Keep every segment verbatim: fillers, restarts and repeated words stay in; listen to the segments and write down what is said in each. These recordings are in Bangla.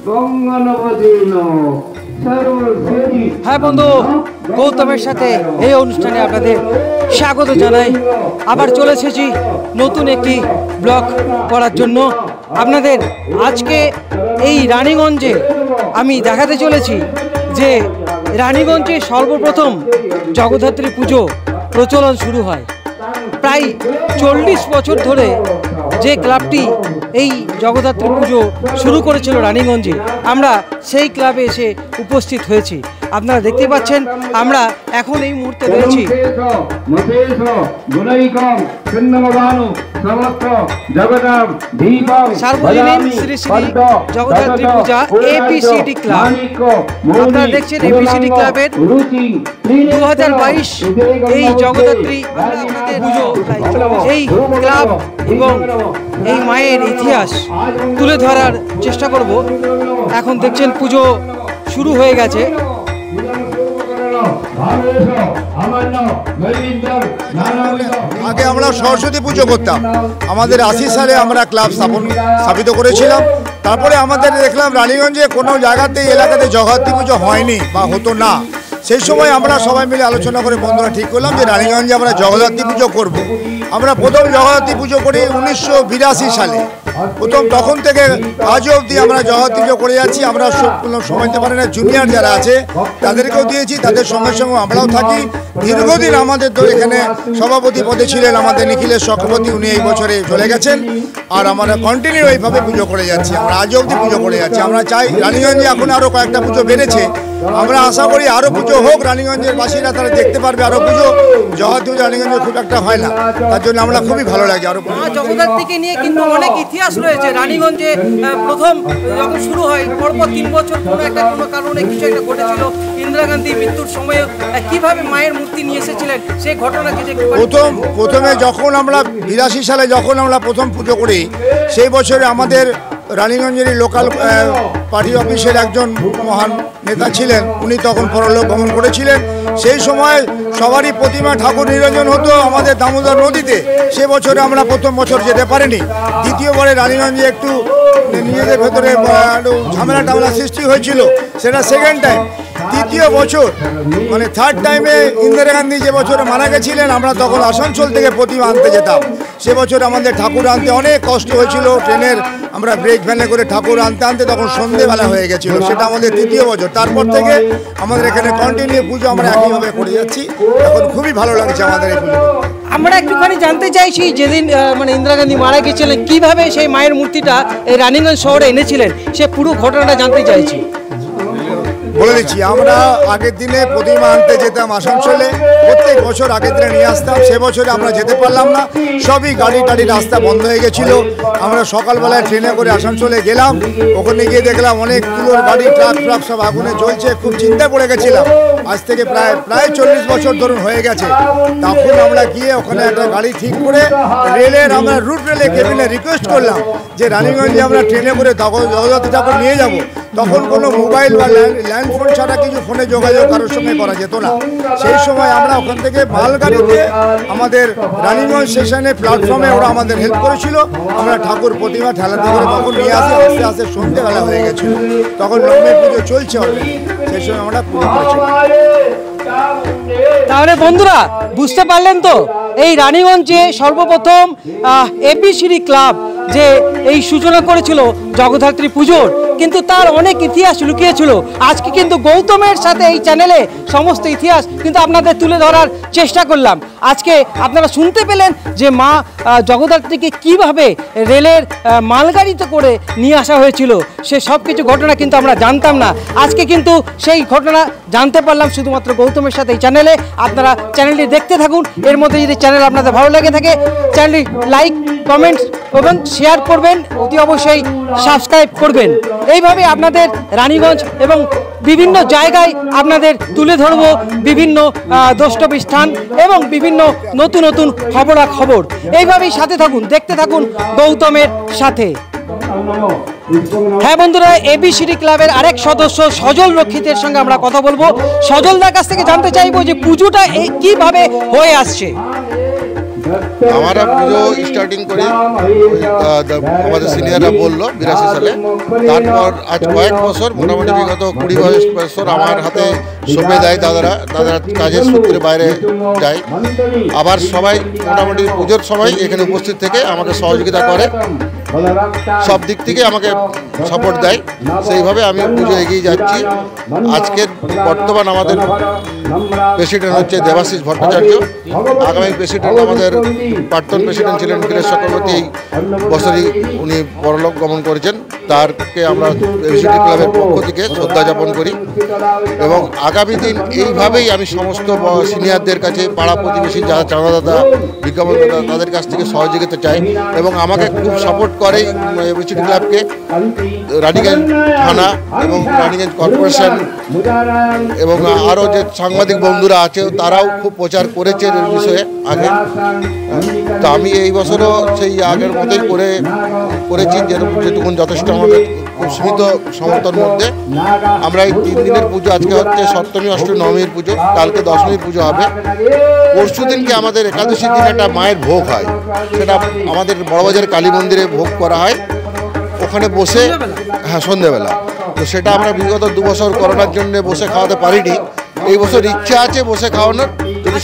হ্যাঁ বন্ধু, গৌতমের সাথে এই অনুষ্ঠানে আপনাদের স্বাগত জানাই। আবার চলে এসেছি নতুন একটি ব্লগ করার জন্য আপনাদের। আজকে এই রানীগঞ্জে আমি দেখাতে চলেছি যে রানীগঞ্জে সর্বপ্রথম জগদ্ধাত্রী পুজো প্রচলন শুরু হয়। প্রায় চল্লিশ বছর ধরে যে ক্লাবটি এই জগদ্ধাত্রী পুজো শুরু করেছিল রানীগঞ্জে, আমরা সেই ক্লাবে এসে উপস্থিত হয়েছি। আপনারা দেখতে পাচ্ছেন আমরা এখন এই মুহূর্তে রয়েছি সার্বজনীন শ্রী শ্রী জগদ্ধাত্রী পূজা এপিসিডি ক্লাব। আপনারা দেখছেন এপিসিডি ক্লাবের দু হাজার বাইশ এই জগদ্ধাত্রী পুজো, এই ক্লাব এবং এই মায়ের ইতিহাস তুলে ধরার চেষ্টা করব। এখন দেখছেন পুজো শুরু হয়ে গেছে। আগে আমরা সরস্বতী পুজো করতাম, আমাদের আশি সালে আমরা ক্লাব স্থাপন স্থাপিত করেছিলাম। তারপরে আমাদের দেখলাম রানীগঞ্জে কোনো জায়গাতেই এলাকাতে জগদ্ধাত্রী পুজো হয়নি বা হতো না। সেই সময় আমরা সবাই মিলে আলোচনা করে বন্ধুরা ঠিক করলাম যে রানীগঞ্জে আমরা জগদ্ধাত্রী পুজো করব। আমরা প্রথম জগদ্ধাত্রী পুজো করি উনিশশো বিরাশি সালে। প্রথম তখন থেকে আজও অবধি আমরা জগদ্ধাত্রী পুজো করে যাচ্ছি। আমরা সময় দিতে পারি না, জুনিয়র যারা আছে তাদেরকেও দিয়েছি, তাদের সঙ্গে সঙ্গে আমরাও থাকি। দীর্ঘদিন আমাদের তো এখানে সভাপতি পদে ছিলেন আমাদের নিখিলেশ চক্রবর্তী, উনি এই বছরে চলে গেছেন। আর আমরা কন্টিনিউ এইভাবে পুজো করে যাচ্ছি, আমরা আজও অবধি পুজো করে যাচ্ছি। আমরা চাই রানীগঞ্জে এখন আরও কয়েকটা পুজো বেড়েছে, আমরা আশা করি আরও পুজো হোক, রানীগঞ্জের বাসীরা তারা দেখতে পারবে আরও পুজো। জগদ্ধাত্রী পুজো রানীগঞ্জে খুব একটা হয় না, তার জন্য আমরা খুবই ভালো লাগে। আরও জগদ্ধাত্রীকে নিয়ে কিন্তু অনেক ইতিহাস রয়েছে। রানীগঞ্জে প্রথম যখন শুরু হয় পরপর তিন বছর কোনো একটা কোনো কারণে কিছু একটা ঘটেছিল। ইন্দিরা গান্ধী মৃত্যুর সময়ে কিভাবে মায়ের মূর্তি নিয়ে এসেছিলেন সেই ঘটনা কিছু প্রথম প্রথমে যখন আমরা বিরাশি সালে যখন আমরা প্রথম পুজো করি, সেই বছরে আমাদের রানীগঞ্জের লোকাল পার্টি অফিসের একজন মহান নেতা ছিলেন, উনি তখন পরলোক গমন করেছিলেন। সেই সময় সবারই প্রতিমা ঠাকুর নিরঞ্জন হতো আমাদের দামোদর নদীতে। সে বছরে আমরা প্রথম বছর যেতে পারিনি। দ্বিতীয়বারে রানীগঞ্জে একটু নিজেদের ভেতরে ঝামেলা টামেলা সৃষ্টি হয়েছিল, সেটা সেকেন্ড টাইম। তৃতীয় বছর মানে থার্ড টাইমে ইন্দিরা গান্ধী যে বছরে মারা গেছিলেন, আমরা তখন আসানসোল থেকে প্রতিমা আনতে যেতাম। সে বছর আমাদের ঠাকুর আনতে অনেক কষ্ট হয়েছিল, ট্রেনের আমরা ব্রেক ভ্যানে করে ঠাকুর আনতে আনতে তখন সন্ধেবেলা হয়ে গেছিলো। সেটা আমাদের তৃতীয় বছর। তারপর থেকে আমাদের এখানে কন্টিনিউ পুজো আমরা একইভাবে করে যাচ্ছি। এখন খুবই ভালো লাগছে আমাদের এই পুজো। আমরা একটুখানি জানতে চাইছি, যেদিন মানে ইন্দিরা গান্ধী মারা গেছিলেন কিভাবে সেই মায়ের মূর্তিটা এই রানীগঞ্জ শহরে এনেছিলেন, সে পুরো ঘটনাটা জানতে চাইছি। বলে দিচ্ছি, আমরা আগের দিনে প্রতিমা আনতে যেতাম আসানসোলে, প্রত্যেক বছর আগের দিনে নিয়ে আসতাম। সে বছরে আমরা যেতে পারলাম না, সবই গাড়ি টাড়ি রাস্তা বন্ধ হয়ে গেছিল। আমরা সকালবেলায় ট্রেনে করে আসানসোলে গেলাম, ওখানে গিয়ে দেখলাম অনেক কিলোর গাড়ি ট্রাক ট্রাক সব আগুনে জ্বলছে। খুব চিন্তা পড়ে গেছিলাম, আজ থেকে প্রায় প্রায় চল্লিশ বছর ধরুন হয়ে গেছে। তখন আমরা গিয়ে ওখানে একটা গাড়ি ঠিক করে রেলের আমরা রুট রেলে কেবিনে রিকোয়েস্ট করলাম যে রানীগঞ্জে আমরা ট্রেনে করে জগদ্ধাত্রী ঠাকুর নিয়ে যাব। তখন কোনো মোবাইল বা ল্যান্ড ফোন ছাড়া কিছু ফোনে যোগাযোগ কারোর সঙ্গে করা যেত না। সেই সময় আমরা ওখান থেকে মালগাড়িতে আমাদের রানীগঞ্জ স্টেশনে প্ল্যাটফর্মে ওরা আমাদের হেল্প করেছিল। আমরা ঠাকুর প্রতিমা ঠেলাতে করে তখন নিয়ে আসি। আস্তে আস্তে সন্ধ্যেবেলা হয়ে গেছিল, তখন নবমী পুজো চলছে অলরেডি। সেই সময় আমরা পুজো করেছিলাম। তাহলে বন্ধুরা বুঝতে পারলেন তো, এই রানীগঞ্জে সর্বপ্রথম এপিসিডি ক্লাব যে এই সূচনা করেছিল জগদ্ধাত্রী পুজোর, কিন্তু তার অনেক ইতিহাস লুকিয়েছিল। আজকে কিন্তু গৌতমের সাথে এই চ্যানেলে সমস্ত ইতিহাস কিন্তু আপনাদের তুলে ধরার চেষ্টা করলাম। আজকে আপনারা শুনতে পেলেন যে মা জগদ্ধাত্রীকে কিভাবে রেলের মালগাড়িতে করে নিয়ে আসা হয়েছিল, সে সব কিছু ঘটনা কিন্তু আমরা জানতাম না। আজকে কিন্তু সেই ঘটনা জানতে পারলাম শুধুমাত্র গৌতমের সাথে এই চ্যানেলে। আপনারা চ্যানেলটি দেখতে থাকুন। এর মধ্যে যদি চ্যানেল আপনাদের ভালো লেগে থাকে, চ্যানেলটি লাইক কমেন্টস এবং শেয়ার করবেন, অতি অবশ্যই সাবস্ক্রাইব করবেন। এইভাবে আপনাদের রানীগঞ্জ এবং বিভিন্ন জায়গায় আপনাদের তুলে ধরব বিভিন্ন দ্রষ্টব্য স্থান এবং বিভিন্ন নতুন নতুন খবরাখবর। এইভাবেই সাথে থাকুন, দেখতে থাকুন গৌতমের সাথে। হ্যাঁ বন্ধুরা, এবিসিডি ক্লাবের আরেক সদস্য সজল রক্ষিতের সঙ্গে আমরা কথা বলবো। সজলদার কাছ থেকে জানতে চাইবো যে পুজোটা কিভাবে হয়ে আসছে। আমরা পুজো স্টার্টিং করি আমাদের সিনিয়ররা বললো বিরাশি সালে, তারপর আজ কয়েক বছর মোটামুটি বিগত কুড়ি বছর আমার হাতে সঁপে দেয় দাদারা, দাদারা কাজের সূত্রে বাইরে যায়, আবার সবাই মোটামুটি পুজোর সময় এখানে উপস্থিত থেকে আমাকে সহযোগিতা করে, সব দিক থেকে আমাকে সাপোর্ট দেয়, সেইভাবে আমি পুজো এগিয়ে যাচ্ছি। আজকের বর্তমান আমাদের প্রেসিডেন্ট হচ্ছে দেবাশিস ভট্টাচার্য, আগামী প্রেসিডেন্ট আমাদের প্রাক্তন প্রেসিডেন্ট ছিলেন নীলেশ চক্রবর্তী, এই বছরই উনি পরলোক গমন করেছেন, তারকে আমরা এবিসিডি ক্লাবের পক্ষ থেকে শ্রদ্ধা যাপন করি। এবং আগামী দিন এইভাবেই আমি সমস্ত সিনিয়রদের কাছে, পাড়া প্রতিবেশী যারা চাঁদাদাতা বিজ্ঞাপনদাতা তাদের কাছ থেকে সহযোগিতা চাই, এবং আমাকে খুব সাপোর্ট করে এবিসিডি ক্লাবকে রানীগঞ্জ থানা এবং রানীগঞ্জ কর্পোরেশন এবং আরও যে সাংবাদিক বন্ধুরা আছে তারাও খুব প্রচার করেছে এর বিষয়ে আগে। তো আমি এই বছরও সেই আগের মতোই করে করেছি, যেটুকু যথেষ্ট আমাদের খুব সীমিত সমর্থন মধ্যে। আমরা এই তিন দিনের পুজো, আজকে হচ্ছে সপ্তমী অষ্টমী নবমীর পুজো, কালকে দশমীর পুজো হবে, পরশু দিনকে আমাদের একাদশীর দিন একটা মায়ের ভোগ হয়, সেটা আমাদের বড়বাজার কালী মন্দিরে ভোগ করা হয়, ওখানে বসে, হ্যাঁ সন্ধ্যেবেলা। তো সেটা আমরা বিগত দু বছর করোনার জন্য বসে খাওয়াতে পারিনি, এই বছর ইচ্ছা আছে বসে খাওয়ানোর। যদি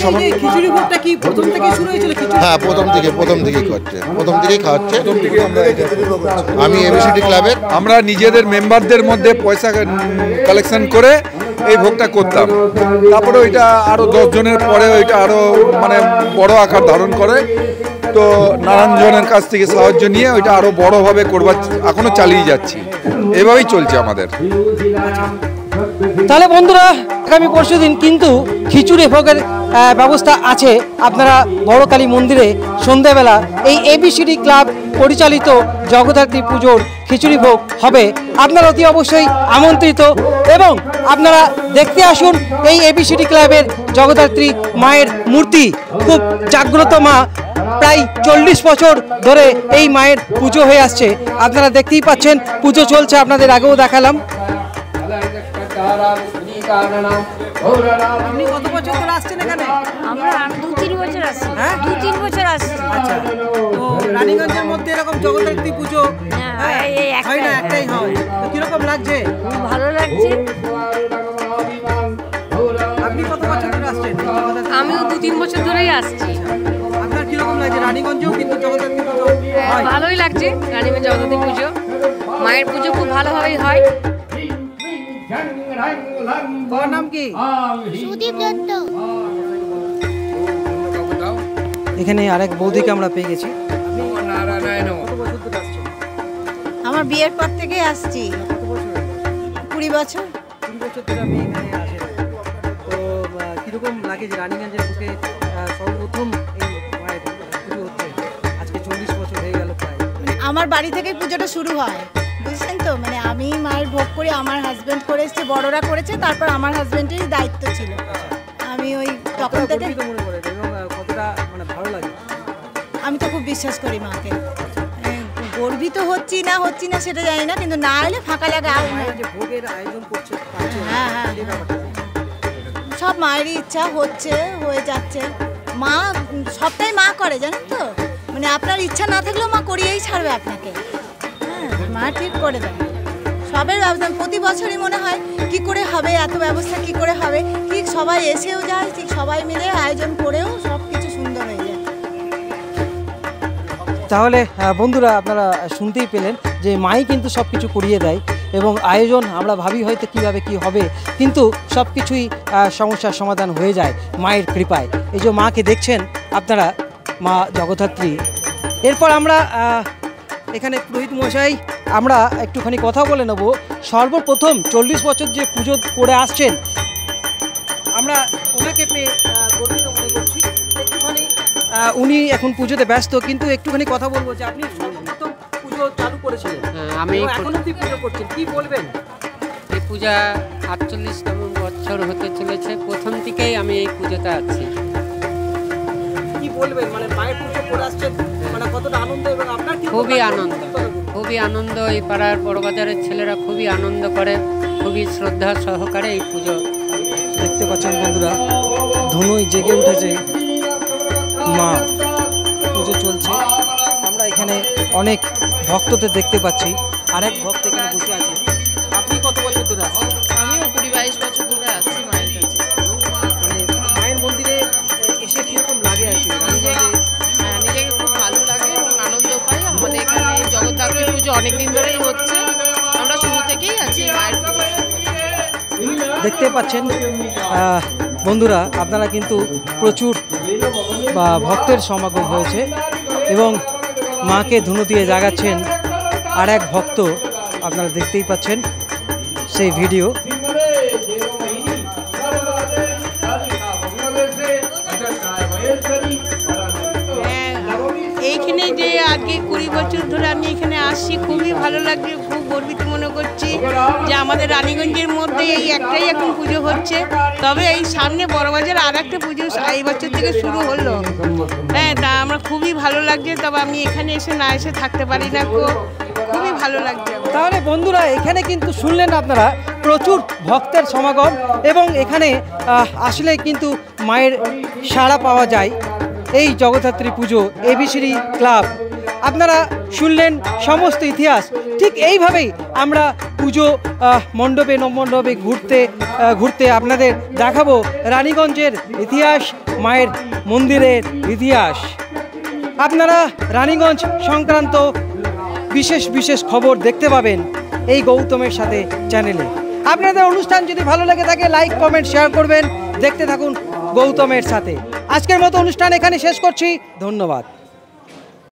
হ্যাঁ প্রথম থেকে প্রথম থেকেই খাওয়াচ্ছে প্রথম থেকেই খাওয়াচ্ছে আমি এবিসিডি ক্লাবের। আমরা নিজেদের মেম্বারদের মধ্যে পয়সা কালেকশন করে এই ভোগটা করতাম, তারপরে ওইটা আরও দশ জনের পরে ওইটা আরও মানে বড় আকার ধারণ করে। তো নানানজনের কাছ থেকে সাহায্য নিয়ে ওইটা আরও বড়োভাবে করবার এখনও চালিয়ে যাচ্ছি, এভাবেই চলছে আমাদের। তাহলে বন্ধুরা আগামী পরশু দিন কিন্তু খিচুড়ি ভোগের ব্যবস্থা আছে, আপনারা বড় কালী মন্দিরে সন্ধ্যাবেলা এই এবিসিডি ক্লাব পরিচালিত জগদ্ধাত্রী পুজোর খিচুড়ি ভোগ হবে, আপনারা অতি অবশ্যই আমন্ত্রিত, এবং আপনারা দেখতে আসুন এই এবিসিডি ক্লাবের জগদ্ধাত্রী মায়ের মূর্তি। খুব জাগ্রত মা, প্রায় চল্লিশ বছর ধরে এই মায়ের পুজো হয়ে আসছে, আপনারা দেখতেই পাচ্ছেন পুজো চলছে, আপনাদের আগেও দেখালাম। আপনি কত বছর ধরে আসছেন এখানে? আমরা দু তিন বছর আসছি। হ্যাঁ দু তিন বছর আসছি। আচ্ছা, তো রানীগঞ্জের মধ্যে এরকম জগদ্ধাত্রী পুজো হয় না, একটাই হয়, তো কিরকম লাগছে? ভালো লাগছে। আপনি কত বছর ধরে আসছেন? আমিও দু তিন বছর ধরেই আসছি। আপনার কিরকম লাগছে? রানীগঞ্জেও কিন্তু জগদ্ধাত্রী পুজো হয়? ভালোই লাগছে, রানীগঞ্জ জগদ্ধাত্রী পুজো, মায়ের পুজো খুব ভালোভাবেই হয়। তোমার নাম কি? সুদীপ দত্ত। এখানে আরেক বৌদিকে আমরা পেয়ে গেছি। আমার বিয়ের পর থেকে আসছি, কুড়ি বছর। কুড়ি বছর ধরে আমি এখানে আসি। তো কিরকম লাগে যে রানীগঞ্জের বুকে সর্বপ্রথম এই মায়ের পুজো হচ্ছে, আজকে চল্লিশ বছর হয়ে গেল প্রায়। আমার বাড়ি থেকে পুজোটা শুরু হয়, বুঝছেন তো, মানে আমি মায়ের ভোগ করি, আমার হাজবেন্ড করে এসছে, বড়রা করেছে, তারপর আমার হাজবেন্ডেরই দায়িত্ব ছিল। আমি ওই তখন থেকে কতটা মানে ভালো লাগে। আমি তো খুব বিশ্বাস করি মাকে, গর্বিত হচ্ছি না হচ্ছি না সেটা জানি না, কিন্তু না এলে ফাঁকা লাগে। ভোগের আয়োজন করছে, হ্যাঁ হ্যাঁ, সব মায়েরই ইচ্ছা, হচ্ছে, হয়ে যাচ্ছে। মা সবটাই মা করে, জানেন তো, মানে আপনার ইচ্ছা না থাকলেও মা করিয়েই ছাড়বে আপনাকে। হ্যাঁ, মা ঠিক করে দেয় সবের ব্যবস্থা। প্রতি বছরই মনে হয় কি করে হবে, এত ব্যবস্থা কি করে হবে, ঠিক সবাই এসেও যায়, ঠিক সবাই মিলে আয়োজন করেও সব কিছু সুন্দর হয়ে যায়। তাহলে বন্ধুরা আপনারা শুনতেই পেলেন যে মাই কিন্তু সব কিছু করিয়ে দেয়, এবং আয়োজন আমরা ভাবি হয়তো কীভাবে কি হবে, কিন্তু সব কিছুই সমস্যার সমাধান হয়ে যায় মায়ের কৃপায়। এই যে মাকে দেখছেন আপনারা, মা জগদ্ধাত্রী। এরপর আমরা এখানে পুরোহিত মশাই, আমরা একটুখানি কথা বলে নেব। সর্বপ্রথম চল্লিশ বছর যে পুজো করে আসছেন, আমরা ওনাকে পেয়ে গর্বিত মনে করছি। একটুখানি উনি এখন পুজোতে ব্যস্ত, কিন্তু একটুখানি কথা বলবো যে আপনি সর্বপ্রথম পুজো চালু করেছিলেন, আমি এখন অব্দি পুজো করছেন, কি বলবেন? এই পূজা আটচল্লিশতম বছর হতে চলেছে, প্রথম থেকেই আমি এই পুজোতে আছি। কি বলবেন, মানে মায়ের পুজো করে আসছেন, মানে কতটা আনন্দ, এবং আপনার খুবই আনন্দ, খুবই আনন্দ। এই পাড়ার বড়বাজারের ছেলেরা খুবই আনন্দ করে, খুবই শ্রদ্ধা সহকারে এই পুজো দেখতে পাচ্ছেন বন্ধুরা, ধনুই জেগে উঠেছে মা। পুজো চলছে। আমরা এখানে অনেক ভক্তদের দেখতে পাচ্ছি। আরেক ভক্ত এখানে বসে আছে। আপনি কত বছর ধরে আছেন? আমিও কুড়ি বাইশ বছর ধরে আসছি মায়ের কাছে। মানে মায়ের মন্দিরে এসে কীরকম লাগে আর কি? নিজেকে হ্যাঁ নিজেকে খুব ভালো লাগে এবং আনন্দ পাই। আমাদের এখানে জগদ্ধাত্রী পুজো অনেক দিন ধরেই হচ্ছে, আমরা শুরু থেকেই আছি মায়ের পুজো। দেখতে পাচ্ছেন বন্ধুরা, আপনারা কিন্তু প্রচুর বা ভক্তের সমাগম হয়েছে এবং মাকে ধুনো দিয়ে জাগাচ্ছেন আর এক ভক্ত, আপনারা দেখতেই পাচ্ছেন সেই ভিডিও। এইখানে যে আজকে কুড়ি বছর ধরে আমি এখানে আসছি, খুবই ভালো লাগছে, খুব গর্বিত মনে করছি যে আমাদের রানীগঞ্জের মধ্যে এই একটাই এখন পুজো হচ্ছে। তবে এই সামনে বড়বাজার আর একটা পুজো এই বছর থেকে শুরু হলো। হ্যাঁ, তা আমরা খুবই ভালো লাগছে। তবে আমি এখানে এসে না এসে থাকতে পারি না, খুবই ভালো লাগছে। তাহলে বন্ধুরা, এখানে কিন্তু শুনলেন আপনারা প্রচুর ভক্তের সমাগম এবং এখানে আসলে কিন্তু মায়ের সাড়া পাওয়া যায়। এই জগদ্ধাত্রী পুজো এবিসিডি ক্লাব, আপনারা শুনলেন সমস্ত ইতিহাস। ঠিক এইভাবেই আমরা পুজো মণ্ডপে নবমণ্ডপে ঘুরতে ঘুরতে আপনাদের দেখাবো রানীগঞ্জের ইতিহাস, মায়ের মন্দিরের ইতিহাস। আপনারা রানীগঞ্জ সংক্রান্ত বিশেষ বিশেষ খবর দেখতে পাবেন এই গৌতমের সাথে চ্যানেলে। আপনাদের অনুষ্ঠান যদি ভালো লাগে থাকে লাইক কমেন্ট শেয়ার করবেন। দেখতে থাকুন গৌতমের সাথে। আজকের মতো অনুষ্ঠান এখানে শেষ করছি। ধন্যবাদ।